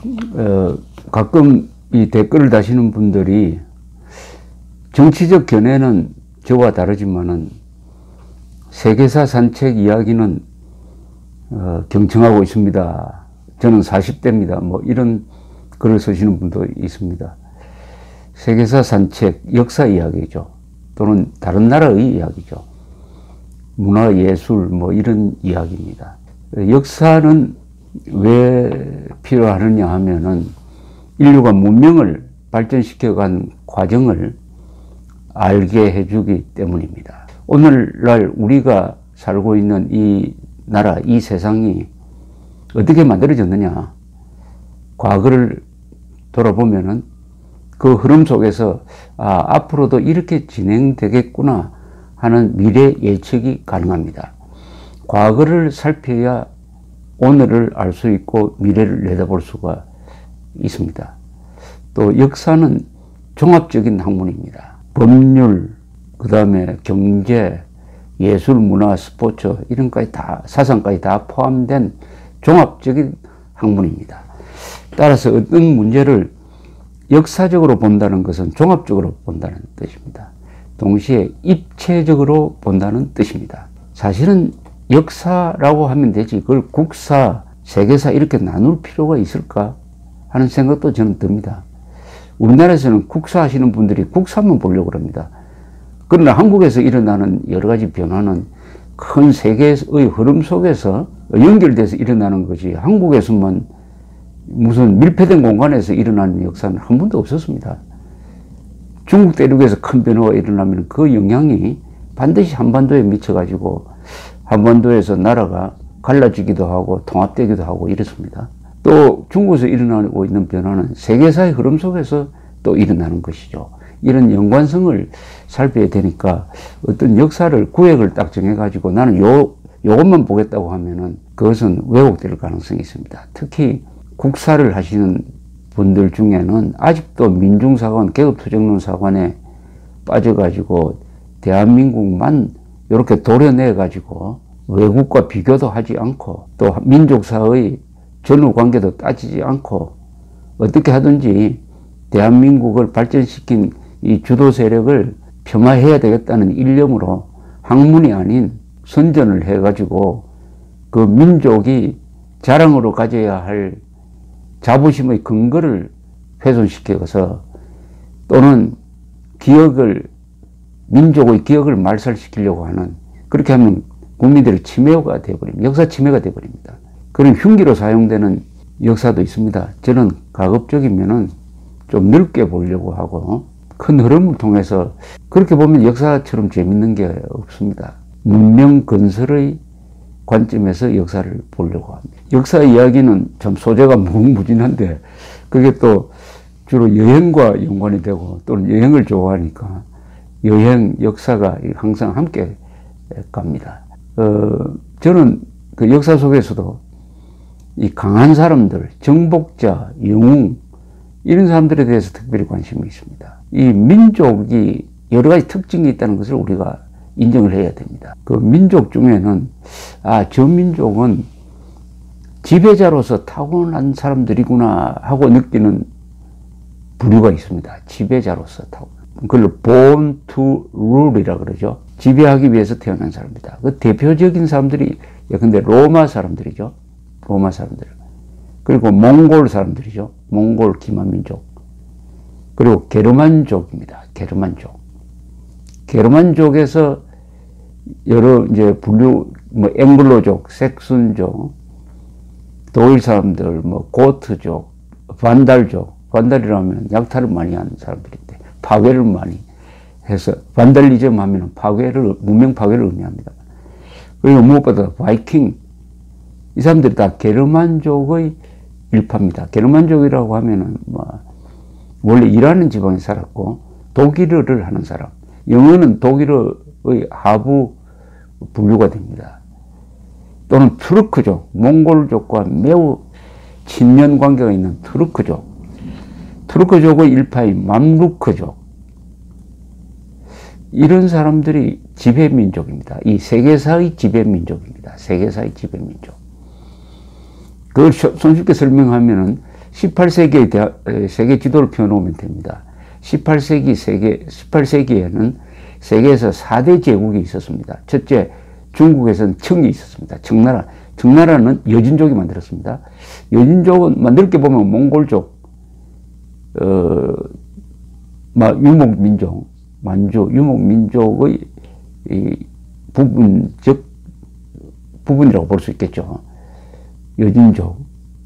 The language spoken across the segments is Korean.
가끔 이 댓글을 다시는 분들이 정치적 견해는 저와 다르지만은 세계사 산책 이야기는 경청하고 있습니다. 저는 40대입니다. 뭐 이런 글을 쓰시는 분도 있습니다. 세계사 산책, 역사 이야기죠. 또는 다른 나라의 이야기죠. 문화, 예술, 뭐 이런 이야기입니다. 역사는 왜 필요하느냐 하면은 인류가 문명을 발전시켜간 과정을 알게 해주기 때문입니다. 오늘날 우리가 살고 있는 이 나라, 이 세상이 어떻게 만들어졌느냐. 과거를 돌아보면은 그 흐름 속에서 앞으로도 이렇게 진행되겠구나 하는 미래 예측이 가능합니다. 과거를 살펴야 오늘을 알 수 있고 미래를 내다볼 수가 있습니다. 또 역사는 종합적인 학문입니다. 법률, 그 다음에 경제, 예술, 문화, 스포츠 이런 것까지 다, 사상까지 다 포함된 종합적인 학문입니다. 따라서 어떤 문제를 역사적으로 본다는 것은 종합적으로 본다는 뜻입니다. 동시에 입체적으로 본다는 뜻입니다. 사실은 역사라고 하면 되지 그걸 국사, 세계사 이렇게 나눌 필요가 있을까 하는 생각도 저는 듭니다. 우리나라에서는 국사 하시는 분들이 국사만 보려고 합니다. 그러나 한국에서 일어나는 여러 가지 변화는 큰 세계의 흐름 속에서 연결돼서 일어나는 거지 한국에서만 무슨 밀폐된 공간에서 일어나는 역사는 한 번도 없었습니다. 중국 대륙에서 큰 변화가 일어나면 그 영향이 반드시 한반도에 미쳐가지고 한반도에서 나라가 갈라지기도 하고 통합되기도 하고 이렇습니다. 또 중국에서 일어나고 있는 변화는 세계사의 흐름 속에서 또 일어나는 것이죠. 이런 연관성을 살펴야 되니까 어떤 역사를 구획을 딱 정해가지고 나는 요것만 보겠다고 하면은 그것은 왜곡될 가능성이 있습니다. 특히 국사를 하시는 분들 중에는 아직도 민중사관, 계급투쟁론 사관에 빠져가지고 대한민국만 이렇게 도려내가지고 외국과 비교도 하지 않고 또 민족사의 전후 관계도 따지지 않고 어떻게 하든지 대한민국을 발전시킨 이 주도 세력을 폄하해야 되겠다는 일념으로 학문이 아닌 선전을 해가지고 그 민족이 자랑으로 가져야 할 자부심의 근거를 훼손시켜서 또는 민족의 기억을 말살시키려고 하는 그렇게 하면 국민들의 침해가 되어버립니다. 역사 침해가 되어버립니다. 그런 흉기로 사용되는 역사도 있습니다. 저는 가급적이면은 좀 넓게 보려고 하고 큰 흐름을 통해서 그렇게 보면 역사처럼 재밌는 게 없습니다. 문명 건설의 관점에서 역사를 보려고 합니다. 역사 이야기는 참 소재가 무궁무진한데 그게 또 주로 여행과 연관이 되고 또는 여행을 좋아하니까 여행, 역사가 항상 함께 갑니다. 저는 그 역사 속에서도 이 강한 사람들, 정복자, 영웅 이런 사람들에 대해서 특별히 관심이 있습니다. 이 민족이 여러 가지 특징이 있다는 것을 우리가 인정을 해야 됩니다. 그 민족 중에는 저 민족은 지배자로서 타고난 사람들이구나 하고 느끼는 부류가 있습니다. 지배자로서 타고난. 그걸 born to rule이라고 그러죠. 지배하기 위해서 태어난 사람입니다. 그 대표적인 사람들이 근데 로마 사람들이죠. 로마 사람들. 그리고 몽골 사람들이죠. 몽골 기마민족. 그리고 게르만족입니다. 게르만족. 게르만족에서 여러 이제 분류, 앵글로족, 색순족, 독일 사람들, 고트족, 반달족. 반달이라면 약탈을 많이 하는 사람들인데 파괴를 많이 해서 반달리즘 하면 문명 파괴를 의미합니다. 그리고 무엇보다 바이킹. 이 사람들이 다 게르만족의 일파입니다. 게르만족이라고 하면은 원래 일하는 지방에 살았고 독일어를 하는 사람. 영어는 독일어의 하부 분류가 됩니다. 또는 투르크족, 몽골족과 매우 친연 관계가 있는 투르크족. 투르크족의 일파인 맘루크족. 이런 사람들이 지배민족입니다. 이 세계사의 지배민족입니다. 세계사의 지배민족. 그걸 손쉽게 설명하면은 18세기의 세계 지도를 펴놓으면 됩니다. 18세기에는 세계에서 4대 제국이 있었습니다. 첫째, 중국에서는 청이 있었습니다. 청나라. 청나라는 여진족이 만들었습니다. 여진족은 만들 게 보면 몽골족, 유목민족, 만주, 유목민족의 부분이라고 볼 수 있겠죠. 여진족이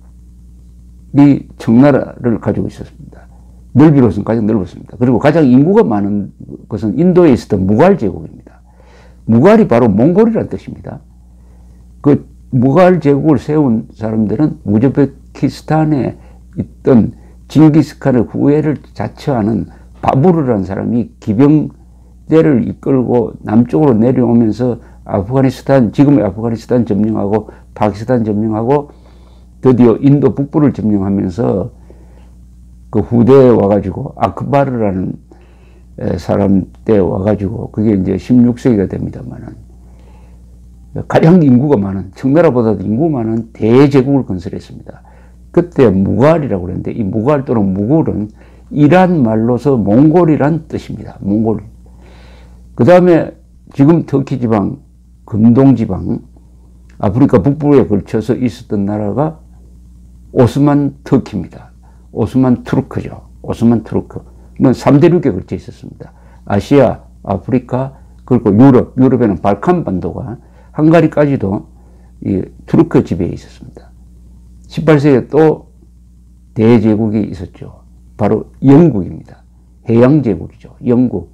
청나라를 가지고 있었습니다. 넓이로서는 가장 넓었습니다. 그리고 가장 인구가 많은 것은 인도에 있었던 무갈 제국입니다. 무갈이 바로 몽골이라는 뜻입니다. 그 무갈 제국을 세운 사람들은 우즈베키스탄에 있던 징기스칸의 후예를 자처하는 바부르라는 사람이 기병대를 이끌고 남쪽으로 내려오면서 아프가니스탄, 지금의 아프가니스탄 점령하고 파키스탄 점령하고 드디어 인도 북부를 점령하면서 그 후대에 와가지고 아크바르라는 사람 때 와가지고 그게 이제 16세기가 됩니다만은 가장 인구가 많은, 청나라보다도 인구 많은 대제국을 건설했습니다. 그때 무갈이라고 그랬는데 이 무갈 또는 무굴은 이란 말로서 몽골이란 뜻입니다. 몽골. 그 다음에 지금 터키 지방, 금동 지방, 아프리카 북부에 걸쳐서 있었던 나라가 오스만 터키입니다. 오스만 투르크죠. 오스만 투르크는 3대륙에 걸쳐 있었습니다. 아시아, 아프리카, 그리고 유럽에는 발칸 반도가 헝가리까지도 이 투르크 지배에 있었습니다. 18세기에 또 대제국이 있었죠. 바로 영국입니다. 해양제국이죠. 영국.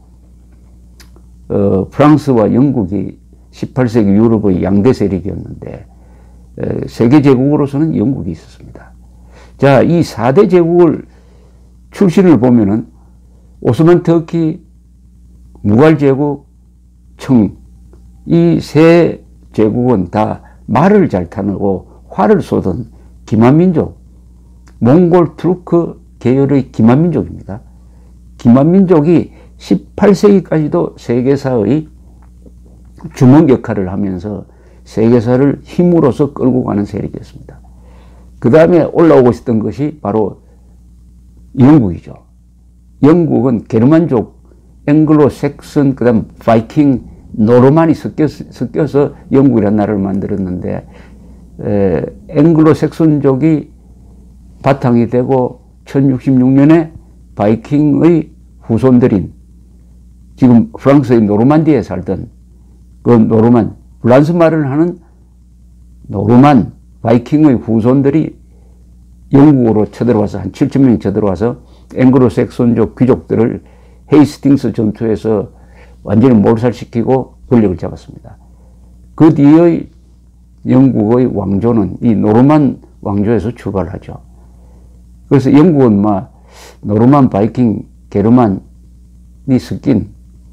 프랑스와 영국이 18세기 유럽의 양대 세력이었는데 세계제국으로서는 영국이 있었습니다. 자, 이 4대 제국을 출신을 보면은 오스만 터키, 무갈 제국, 청, 이 세 제국은 다 말을 잘 타고 활을 쏘던 기만민족, 몽골 투르크 계열의 기만민족입니다. 기만민족이 18세기까지도 세계사의 주먹 역할을 하면서 세계사를 힘으로써 끌고 가는 세력이었습니다. 그 다음에 올라오고 있었던 것이 바로 영국이죠. 영국은 게르만족, 앵글로 섹슨, 그 다음 바이킹, 노르만이 섞여서 영국이라는 나라를 만들었는데 앵글로 섹슨족이 바탕이 되고 1066년에 바이킹의 후손들인 지금 프랑스의 노르만디에 살던 그 노르만, 프랑스 말을 하는 노르만 바이킹의 후손들이 영국으로 쳐들어와서 한 7,000명이 쳐들어와서 앵글로 섹슨족 귀족들을 헤이스팅스 전투에서 완전히 몰살시키고 권력을 잡았습니다. 그 뒤의 영국의 왕조는 이 노르만 왕조에서 출발하죠. 그래서 영국은 노르만, 바이킹, 게르만이 섞인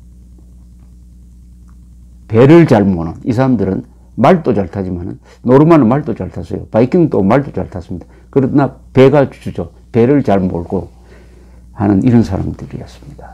배를 잘 모는 이 사람들은 말도 잘 타지만은 노르만은 말도 잘 탔어요. 바이킹도 말도 잘 탔습니다. 그러나 배가 주죠. 배를 잘 몰고 하는 이런 사람들이었습니다.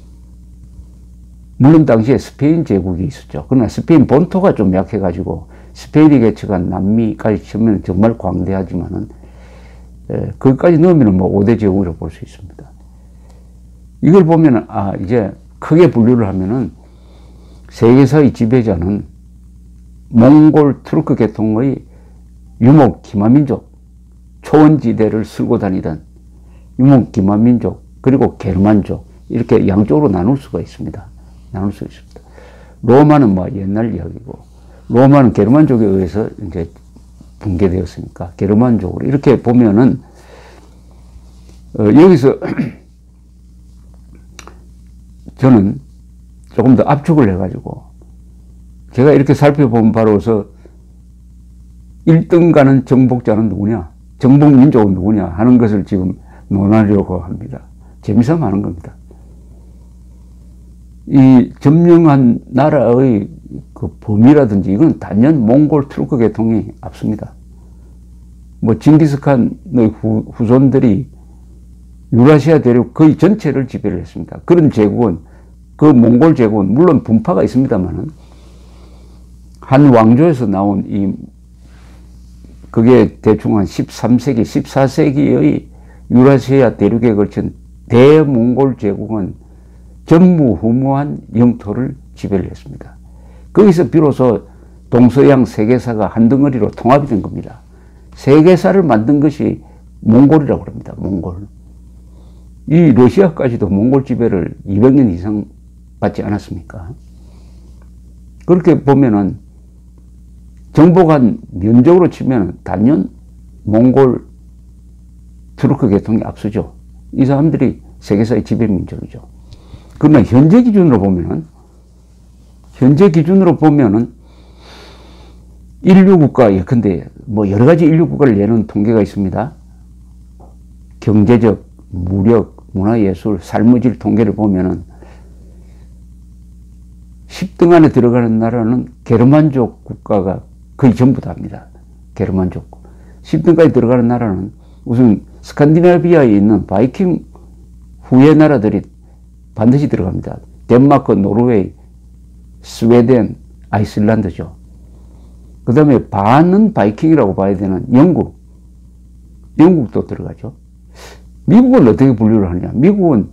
물론 당시에 스페인 제국이 있었죠. 그러나 스페인 본토가 좀 약해가지고 스페인이 개척한 남미까지 치면 정말 광대하지만은 거기까지 넣으면 5대 제국이라고 볼 수 있습니다. 이걸 보면은 이제 크게 분류를 하면은 세계사의 지배자는 몽골 투르크 계통의 유목 기마민족, 초원지대를 쓸고 다니던 유목 기마민족, 그리고 게르만족, 이렇게 양쪽으로 나눌 수가 있습니다. 나눌 수 있습니다. 로마는 옛날 이야기고, 로마는 게르만족에 의해서 이제 붕괴되었으니까 게르만족으로 이렇게 보면은 여기서 저는 조금 더 압축을 해가지고 제가 이렇게 살펴보면 바로서 1등 가는 정복자는 누구냐, 정복민족은 누구냐 하는 것을 지금 논하려고 합니다. 재미삼아 하는 겁니다. 이 점령한 나라의 그 범위라든지 이건 단연 몽골 투르크 계통이 앞섭니다. 징기스칸의 후손들이 유라시아 대륙 거의 전체를 지배를 했습니다. 그런 제국은, 그 몽골 제국은 물론 분파가 있습니다만은 한 왕조에서 나온 이 그게 대충 한 13세기, 14세기의 유라시아 대륙에 걸친 대몽골 제국은 전무후무한 영토를 지배를 했습니다. 거기서 비로소 동서양 세계사가 한 덩어리로 통합이 된 겁니다. 세계사를 만든 것이 몽골이라고 합니다. 몽골. 이 러시아까지도 몽골 지배를 200년 이상 받지 않았습니까? 그렇게 보면은 정복한 면적으로 치면 단연 몽골 투르크 계통이 앞서죠. 이 사람들이 세계사의 지배 민족이죠. 그러나 현재 기준으로 보면은 인류 국가, 예컨대 뭐 여러 가지 인류 국가를 내는 통계가 있습니다. 경제적, 무력, 문화예술, 삶의 질 통계를 보면은 10등 안에 들어가는 나라는 게르만족 국가가 거의 전부 다입니다. 게르만족. 10등까지 들어가는 나라는 우선 스칸디나비아에 있는 바이킹 후예 나라들이 반드시 들어갑니다. 덴마크, 노르웨이, 스웨덴, 아이슬란드죠. 그 다음에 반은 바이킹이라고 봐야 되는 영국도 들어가죠. 미국은 어떻게 분류를 하느냐. 미국은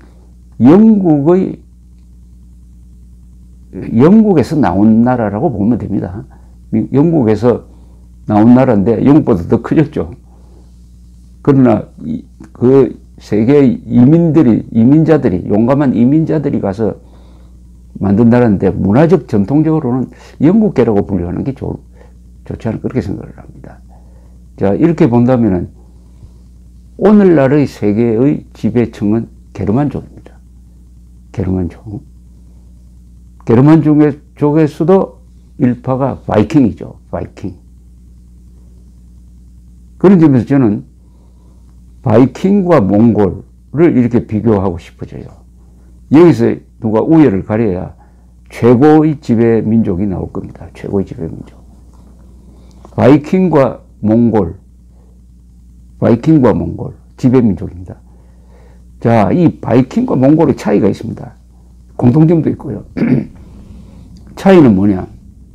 영국에서 나온 나라라고 보면 됩니다. 영국에서 나온 나라인데 영국보다 더 커졌죠. 그러나 그 세계 이민자들이 용감한 이민자들이 가서 만든 나라인데 문화적 전통적으로는 영국계라고 분류하는 게 좋지 않을까 그렇게 생각을 합니다. 자, 이렇게 본다면은 오늘날의 세계의 지배층은 게르만족입니다. 게르만족. 게르만족에서도 일파가 바이킹이죠. 바이킹. 그런 점에서 저는 바이킹과 몽골을 이렇게 비교하고 싶어져요. 여기서 누가 우열을 가려야 최고의 지배 민족이 나올 겁니다. 최고의 지배 민족. 바이킹과 몽골 지배 민족입니다. 자, 이 바이킹과 몽골의 차이가 있습니다. 공통점도 있고요. 차이는 뭐냐?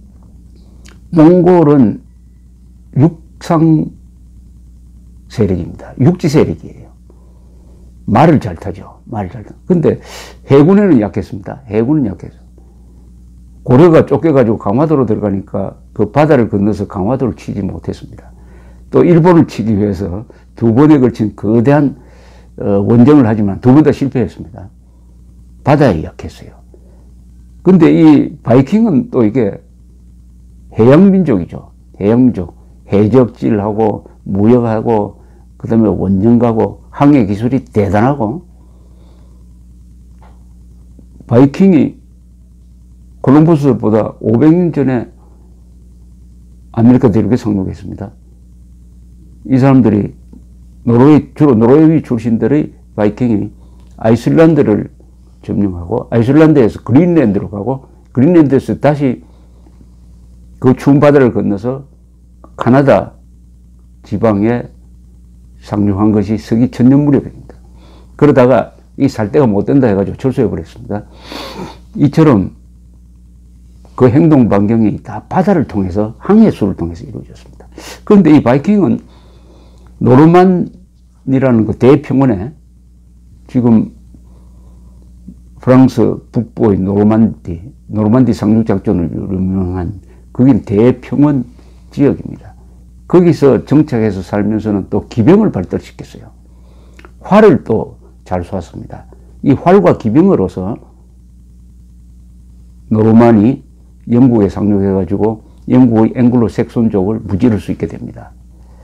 몽골은 육상 세력입니다. 육지 세력이에요. 말을 잘 타죠. 근데 해군에는 약했습니다. 해군은 약해서. 고려가 쫓겨가지고 강화도로 들어가니까 그 바다를 건너서 강화도를 치지 못했습니다. 또 일본을 치기 위해서 두 번에 걸친 거대한 원정을 하지만 두 번 다 실패했습니다. 바다에 약했어요. 근데 이 바이킹은 또 이게 해양민족이죠. 해양민족. 해적질하고 무역하고 그 다음에 원정 가고 항해 기술이 대단하고 바이킹이 콜럼버스보다 500년 전에 아메리카 대륙에 상륙했습니다. 이 사람들이 주로 노르웨이 출신들의 바이킹이 아이슬란드를 점령하고 아이슬란드에서 그린랜드로 가고 그린랜드에서 다시 그 추운 바다를 건너서 카나다 지방에 상륙한 것이 서기 1000년 무렵입니다. 그러다가 이 살 데가 못 된다 해가지고 철수해 버렸습니다. 이처럼 그 행동 반경이 다 바다를 통해서 항해수를 통해서 이루어졌습니다. 그런데 이 바이킹은 노르만이라는 그 대평원에 지금 프랑스 북부의 노르만디 상륙작전을 유명한 거긴 대평원 지역입니다. 거기서 정착해서 살면서는 또 기병을 발달시켰어요. 활을 또 잘 쏘았습니다. 이 활과 기병으로서 노르만이 영국에 상륙해가지고 영국의 앵글로 색손족을 무찌를 수 있게 됩니다.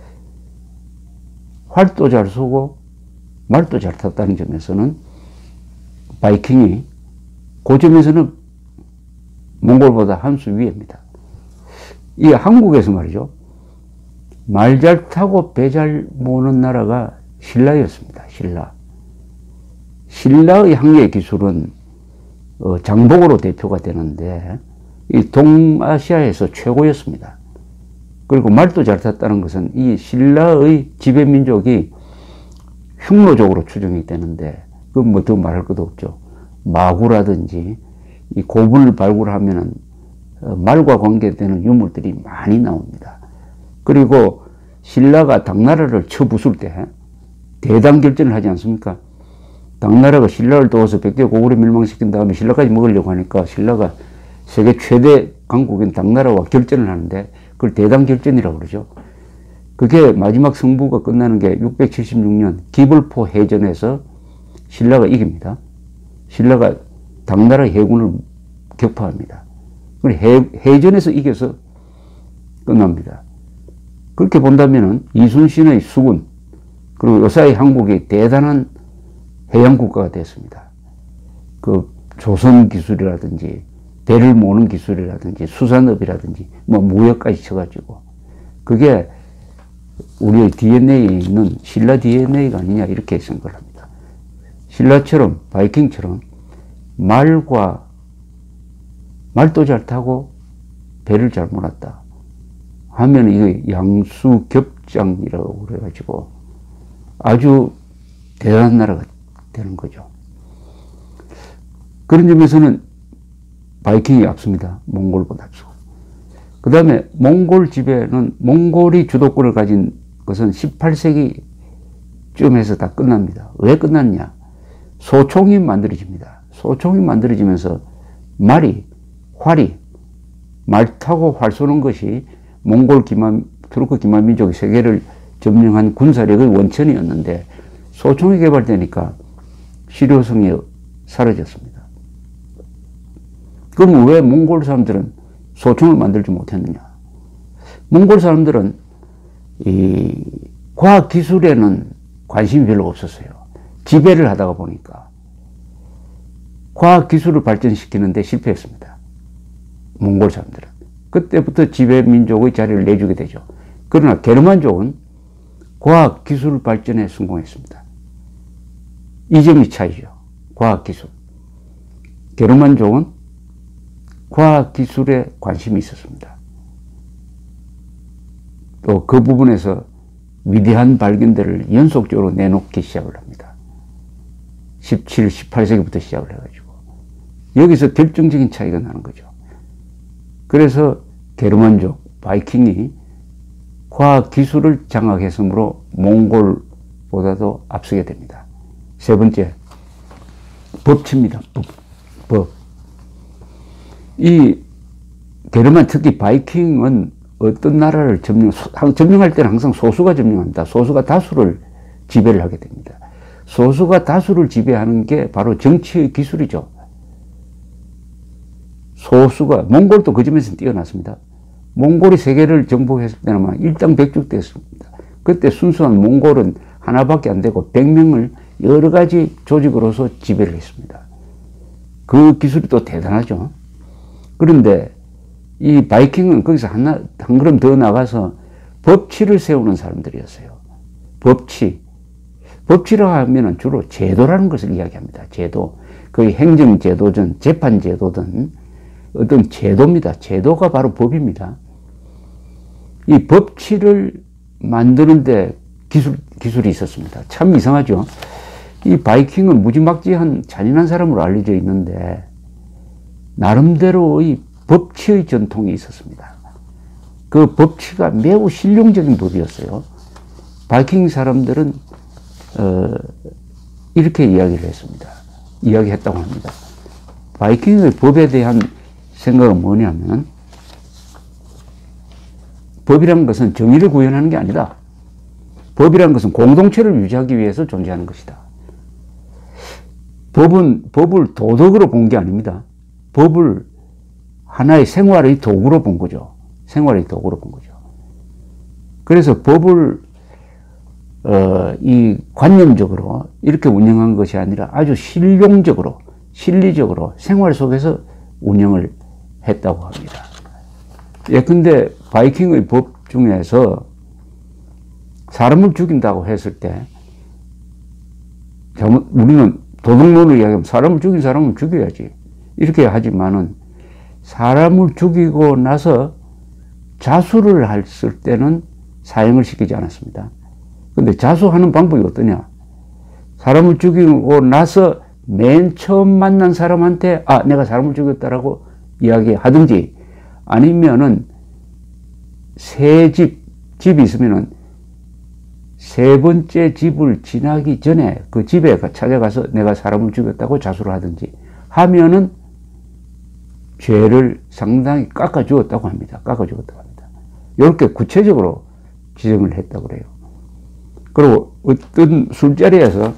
활도 잘 쏘고 말도 잘 탔다는 점에서는 바이킹이 그 점에서는 몽골보다 한 수 위입니다. 이 한국에서 말이죠. 말 잘 타고 배 잘 모는 나라가 신라였습니다. 신라의 항해 기술은 장복으로 대표가 되는데 이 동아시아에서 최고였습니다. 그리고 말도 잘 탔다는 것은 이 신라의 지배민족이 흉노족으로 추정이 되는데 그건 뭐 더 말할 것도 없죠. 마구라든지 이 고분을 발굴하면은 말과 관계되는 유물들이 많이 나옵니다. 그리고 신라가 당나라를 쳐부술 때 대당 결전을 하지 않습니까? 당나라가 신라를 도와서 백제 고구려 멸망시킨 다음에 신라까지 먹으려고 하니까 신라가 세계 최대 강국인 당나라와 결전을 하는데 그걸 대당 결전이라고 그러죠. 그게 마지막 승부가 끝나는 게 676년 기벌포 해전에서 신라가 이깁니다. 신라가 당나라 해군을 격파합니다. 해전에서 이겨서 끝납니다. 그렇게 본다면은 이순신의 수군 그리고 요사이 한국이 대단한 해양국가가 됐습니다. 그 조선 기술이라든지 배를 모는 기술이라든지 수산업이라든지 뭐 무역까지 쳐가지고 그게 우리의 DNA에 있는 신라 DNA가 아니냐 이렇게 생각을 합니다. 신라처럼 바이킹처럼 말도 잘 타고 배를 잘 몰았다 하면 이게 양수겹장이라고 그래가지고 아주 대단한 나라가 되는 거죠. 그런 점에서는 바이킹이 앞섭니다. 몽골보다 앞서고. 그 다음에 몽골 지배는 몽골이 주도권을 가진 것은 18세기쯤에서 다 끝납니다. 왜 끝났냐? 소총이 만들어집니다. 소총이 만들어지면서 활이 말 타고 활 쏘는 것이 몽골 투르크 기만민족이 세계를 점령한 군사력의 원천이었는데 소총이 개발되니까 실효성이 사라졌습니다. 그럼 왜 몽골 사람들은 소총을 만들지 못했느냐? 몽골 사람들은 이 과학 기술에는 관심이 별로 없었어요. 지배를 하다가 보니까 과학 기술을 발전시키는데 실패했습니다. 몽골 사람들은. 그때부터 지배 민족의 자리를 내주게 되죠. 그러나 게르만족은 과학 기술 발전에 성공했습니다. 이 점이 차이죠. 과학 기술. 게르만족은 과학 기술에 관심이 있었습니다. 또 그 부분에서 위대한 발견들을 연속적으로 내놓기 시작을 합니다. 17, 18세기부터 시작을 해가지고 여기서 결정적인 차이가 나는 거죠. 그래서 게르만족, 바이킹이 과학 기술을 장악했으므로 몽골보다도 앞서게 됩니다. 세 번째, 법치입니다. 법. 이 게르만, 특히 바이킹은 어떤 나라를 점령할 때는 항상 소수가 점령합니다. 소수가 다수를 지배를 하게 됩니다. 소수가 다수를 지배하는 게 바로 정치의 기술이죠. 몽골도 그 점에서 뛰어났습니다. 몽골이 세계를 정복했을 때는 아마 일당백죽됐습니다. 그때 순수한 몽골은 하나밖에 안 되고 100명을 여러 가지 조직으로서 지배를 했습니다. 그 기술이 또 대단하죠. 그런데 이 바이킹은 거기서 한 걸음 더 나가서 법치를 세우는 사람들이었어요. 법치라고 하면 주로 제도라는 것을 이야기합니다. 제도. 거의 행정제도든 재판제도든 어떤 제도입니다. 제도가 바로 법입니다. 이 법치를 만드는데 기술이 있었습니다. 참 이상하죠. 이 바이킹은 무지막지한 잔인한 사람으로 알려져 있는데 나름대로의 법치의 전통이 있었습니다. 그 법치가 매우 실용적인 법이었어요. 바이킹 사람들은 이렇게 이야기했다고 합니다. 바이킹의 법에 대한 생각은 뭐냐면 법이란 것은 정의를 구현하는 게 아니다. 법이란 것은 공동체를 유지하기 위해서 존재하는 것이다. 법을 도덕으로 본 게 아닙니다. 법을 하나의 생활의 도구로 본 거죠. 그래서 법을 이 관념적으로 이렇게 운영한 것이 아니라 아주 실용적으로, 실리적으로 생활 속에서 운영을 했다고 합니다. 예컨대 바이킹의 법 중에서 사람을 죽인다고 했을 때 우리는 도덕론을 이야기하면 사람을 죽인 사람은 죽여야지 이렇게 하지만은 사람을 죽이고 나서 자수를 했을 때는 사형을 시키지 않았습니다. 근데 자수하는 방법이 어떠냐? 사람을 죽이고 나서 맨 처음 만난 사람한테 내가 사람을 죽였다라고 이야기하든지 아니면은 집이 있으면은 세 번째 집을 지나기 전에 그 집에 찾아가서 내가 사람을 죽였다고 자수를 하든지 하면은 죄를 상당히 깎아주었다고 합니다. 깎아주었다고 합니다. 이렇게 구체적으로 지정을 했다고 그래요. 그리고 어떤 술자리에서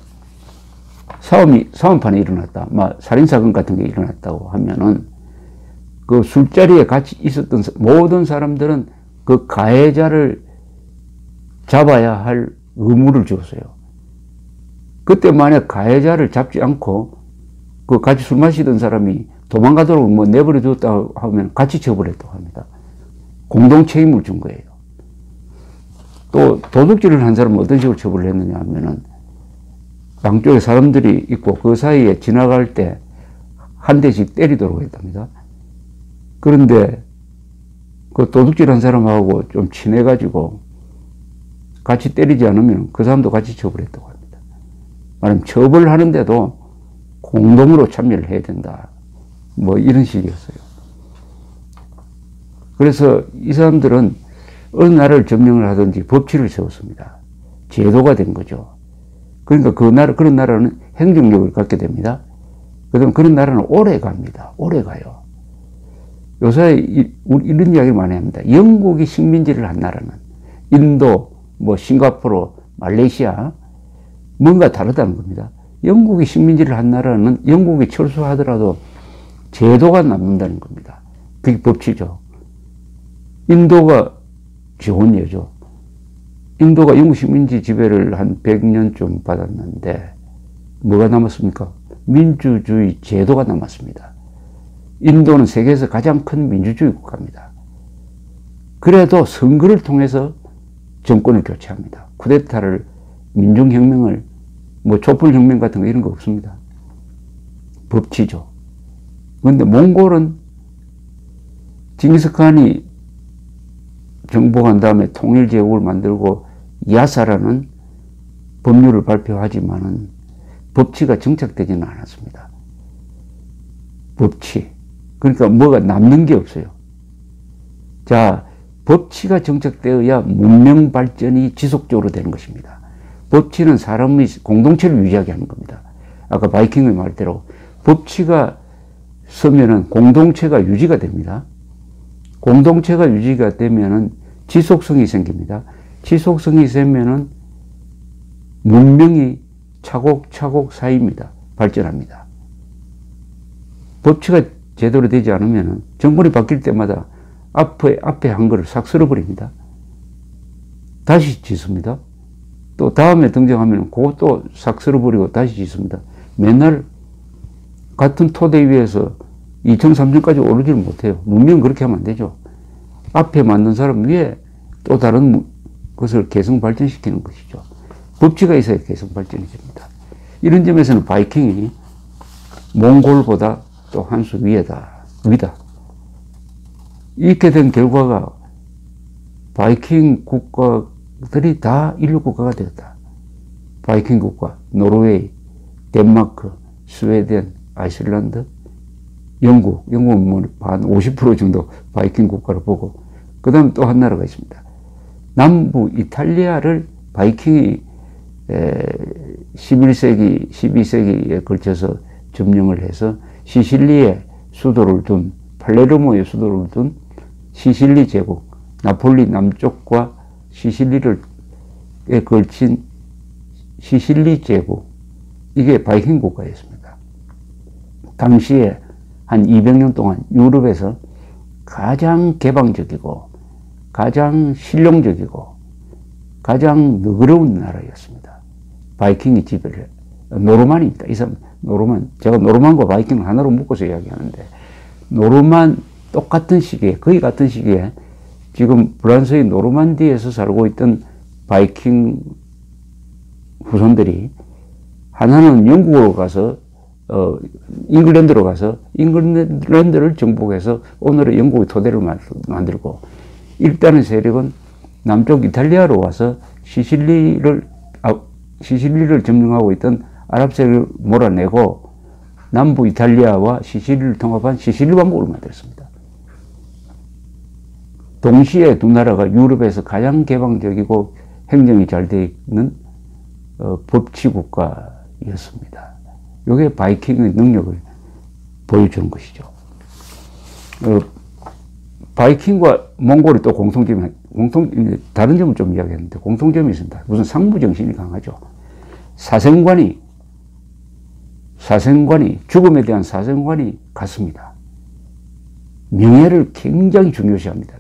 싸움판이 일어났다. 살인사건 같은 게 일어났다고 하면은 그 술자리에 같이 있었던 모든 사람들은 그 가해자를 잡아야 할 의무를 주었어요. 그때 만약 가해자를 잡지 않고 그 같이 술 마시던 사람이 도망가도록 내버려 뒀다 하면 같이 처벌했다고 합니다. 공동 책임을 준 거예요. 또 도둑질을 한 사람은 어떤 식으로 처벌을 했느냐 하면은 양쪽에 사람들이 있고 그 사이에 지나갈 때 한 대씩 때리도록 했답니다. 그런데 그 도둑질 한 사람하고 좀 친해가지고 같이 때리지 않으면 그 사람도 같이 처벌했다고 합니다. 말하면 처벌하는데도 공동으로 참여를 해야 된다. 이런 식이었어요. 그래서 이 사람들은 어느 나라를 점령을 하든지 법치를 세웠습니다. 제도가 된 거죠. 그러니까 그런 나라는 행정력을 갖게 됩니다. 그다음 그런 나라는 오래 갑니다. 오래 가요. 요새 이런 이야기를 많이 합니다. 영국이 식민지를 한 나라는 인도, 싱가포르, 말레이시아 뭔가 다르다는 겁니다. 영국이 식민지를 한 나라는 영국이 철수하더라도 제도가 남는다는 겁니다. 그게 법치죠. 인도가 지원이죠. 인도가 영국 식민지 지배를 한 100년쯤 받았는데 뭐가 남았습니까? 민주주의 제도가 남았습니다. 인도는 세계에서 가장 큰 민주주의 국가입니다. 그래도 선거를 통해서 정권을 교체합니다. 쿠데타를, 민중혁명을, 촛불혁명 같은 거 이런 거 없습니다. 법치죠. 그런데 몽골은 징기스칸이 정복한 다음에 통일제국을 만들고 야사라는 법률을 발표하지만은 법치가 정착되지는 않았습니다. 법치. 그러니까 뭐가 남는 게 없어요. 자, 법치가 정착되어야 문명 발전이 지속적으로 되는 것입니다. 법치는 사람의 공동체를 유지하게 하는 겁니다. 아까 바이킹의 말대로 법치가 서면은 공동체가 유지가 됩니다. 공동체가 유지가 되면은 지속성이 생깁니다. 지속성이 생기면은 문명이 차곡차곡 쌓입니다. 발전합니다. 법치가 제대로 되지 않으면 정권이 바뀔 때마다 앞에 한 거를 싹 쓸어버립니다. 다시 짓습니다. 또 다음에 등장하면 그것도 싹 쓸어버리고 다시 짓습니다. 맨날 같은 토대 위에서 2층, 3층까지 오르지를 못해요. 문명은 그렇게 하면 안 되죠. 앞에 만든 사람 위에 또 다른 것을 개성 발전시키는 것이죠. 법치가 있어야 개성 발전이 됩니다. 이런 점에서는 바이킹이 몽골보다 또 한 수 위다. 이렇게 된 결과가 바이킹 국가들이 다 인류 국가가 되었다. 바이킹 국가, 노르웨이, 덴마크, 스웨덴, 아이슬란드, 영국은 한 50% 정도 바이킹 국가로 보고, 그 다음 또 한 나라가 있습니다. 남부 이탈리아를 바이킹이 11세기, 12세기에 걸쳐서 점령을 해서 시실리에 수도를 둔, 팔레르모에 수도를 둔 시실리 제국, 나폴리 남쪽과 시실리에 걸친 시실리 제국, 이게 바이킹 국가였습니다. 당시에 한 200년 동안 유럽에서 가장 개방적이고 가장 실용적이고 가장 너그러운 나라였습니다. 바이킹이 지배를, 노르만입니다. 이 사람 노르만, 제가 노르만과 바이킹을 하나로 묶어서 이야기하는데, 노르만 똑같은 시기에, 거의 같은 시기에 지금 프랑스의 노르만디에서 살고 있던 바이킹 후손들이 하나는 영국으로 가서 잉글랜드로 가서 잉글랜드를 정복해서 오늘의 영국의 토대를 만들고, 일단은 세력은 남쪽 이탈리아로 와서 시실리를 점령하고 있던 아랍 세력을 몰아내고 남부 이탈리아와 시실리를 통합한 시실리 왕국을 만들었습니다. 동시에 두 나라가 유럽에서 가장 개방적이고 행정이 잘 되어 있는 법치국가였습니다. 이게 바이킹의 능력을 보여주는 것이죠. 바이킹과 몽골이 또 다른 점을 좀 이야기했는데 공통점이 있습니다. 우선 상부정신이 강하죠. 사생관이 죽음에 대한 사생관이 같습니다. 명예를 굉장히 중요시합니다.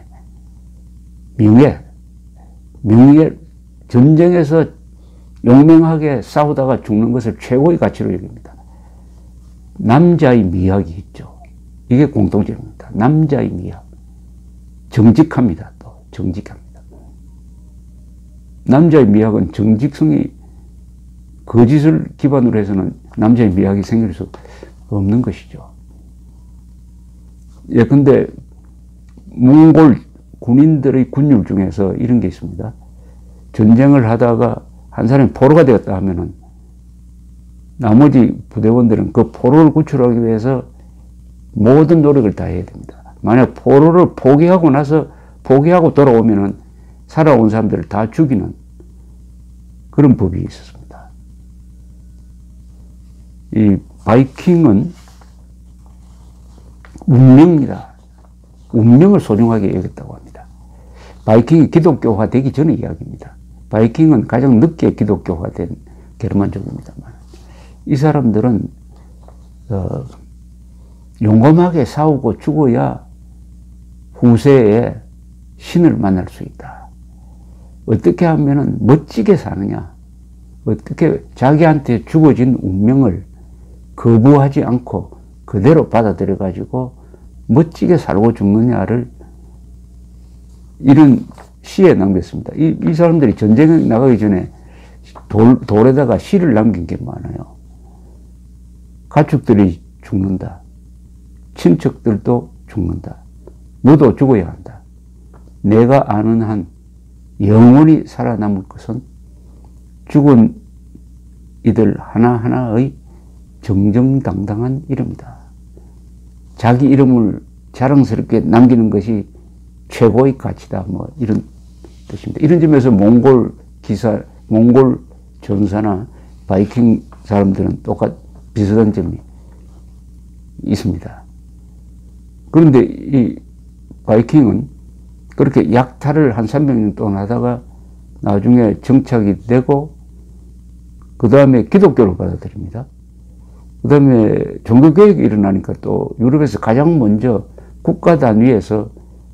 명예, 전쟁에서 용맹하게 싸우다가 죽는 것을 최고의 가치로 여깁니다. 남자의 미학이 있죠. 이게 공통점입니다. 남자의 미학. 정직합니다. 또 정직합니다. 남자의 미학은 정직성이 거짓을 기반으로 해서는 남자의 미학이 생길 수 없는 것이죠. 예, 근데 몽골 군인들의 군율 중에서 이런 게 있습니다. 전쟁을 하다가 한 사람이 포로가 되었다 하면은 나머지 부대원들은 그 포로를 구출하기 위해서 모든 노력을 다해야 됩니다. 만약 포로를 포기하고 돌아오면은 살아온 사람들을 다 죽이는 그런 법이 있었습니다. 이 바이킹은 운명입니다. 운명을 소중하게 여겼다고 합니다. 바이킹이 기독교화 되기 전의 이야기입니다. 바이킹은 가장 늦게 기독교화된 게르만족입니다만 이 사람들은 용감하게 싸우고 죽어야 후세에 신을 만날 수 있다. 어떻게 하면은 멋지게 사느냐, 어떻게 자기한테 주어진 운명을 거부하지 않고 그대로 받아들여 가지고 멋지게 살고 죽느냐를 이런 시에 남겼습니다. 이 사람들이 전쟁에 나가기 전에 돌에다가 시를 남긴 게 많아요. 가축들이 죽는다. 친척들도 죽는다. 너도 죽어야 한다. 내가 아는 한 영원히 살아남을 것은 죽은 이들 하나하나의 정정당당한 이름이다. 자기 이름을 자랑스럽게 남기는 것이 최고의 가치다. 뭐 이런 뜻입니다. 이런 점에서 몽골 전사나 바이킹 사람들은 비슷한 점이 있습니다. 그런데 이 바이킹은 그렇게 약탈을 한 300년 동안 하다가 나중에 정착이 되고 그 다음에 기독교를 받아들입니다. 그 다음에 종교개혁이 일어나니까 또 유럽에서 가장 먼저 국가 단위에서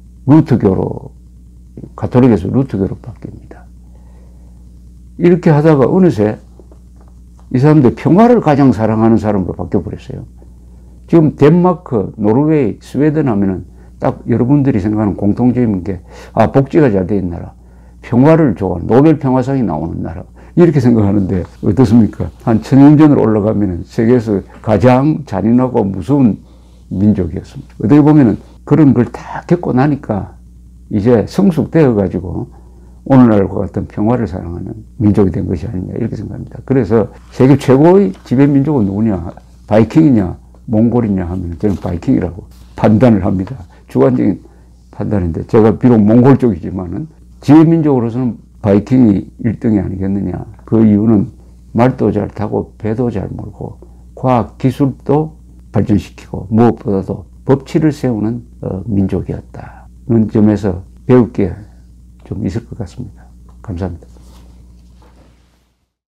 가톨릭에서 루터교로 바뀝니다. 이렇게 하다가 어느새 이 사람들 평화를 가장 사랑하는 사람으로 바뀌어버렸어요. 지금 덴마크, 노르웨이, 스웨덴 하면은 딱 여러분들이 생각하는 공통점인 게, 복지가 잘 돼 있는 나라, 평화를 좋아하는, 노벨 평화상이 나오는 나라, 이렇게 생각하는데, 어떻습니까? 한 1000년 전으로 올라가면은 세계에서 가장 잔인하고 무서운 민족이었습니다. 어떻게 보면은 그런 걸 다 겪고 나니까 이제 성숙되어가지고 오늘날과 같은 평화를 사랑하는 민족이 된 것이 아니냐, 이렇게 생각합니다. 그래서 세계 최고의 지배민족은 누구냐? 바이킹이냐? 몽골이냐 하면 저는 바이킹이라고 판단을 합니다. 주관적인 판단인데, 제가 비록 몽골 쪽이지만은 지배민족으로서는 바이킹이 1등이 아니겠느냐. 그 이유는 말도 잘 타고 배도 잘 몰고 과학 기술도 발전시키고 무엇보다도 법치를 세우는 민족이었다. 그런 점에서 배울 게 좀 있을 것 같습니다. 감사합니다.